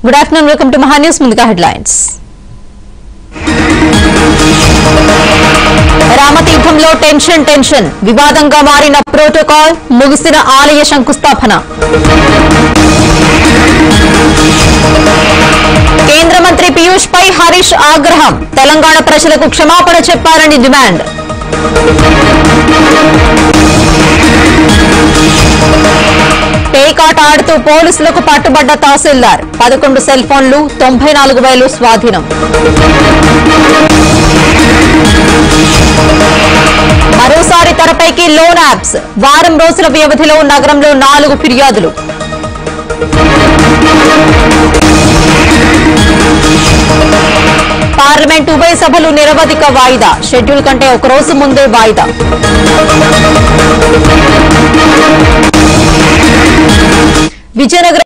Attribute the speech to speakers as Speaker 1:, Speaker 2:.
Speaker 1: Good afternoon, welcome to Maha News. Mundaka headlines. రామతీర్థంలో tension వివాదంగా మారిన ప్రోటోకాల్ ముగిసిన ఆలయ శంకుస్థాపన. కేంద్ర మంత్రి పీయూష్ పై హరీష్ ఆగ్రహం, తెలంగాణ ప్రజలకు క్షమాపణ చెప్పాలని డిమాండ్. పేకాట ఆడుతూ పోలీసులకు పట్టుబడ్డ తహసీల్దార్, 11 సెల్ ఫోన్లు 94,000 స్వాధీనం. మరోసారి తెరపైకి లోన్ యాప్స్, వారం రోజుల వ్యవధిలో నగరంలో 4 ఫిర్యాదులు. పార్లమెంట్ ఉభయ సభలు నిరవధిక వాయిదా, షెడ్యూల్ కంటే ఒక రోజు ముందే వాయిదా. విజయనగరం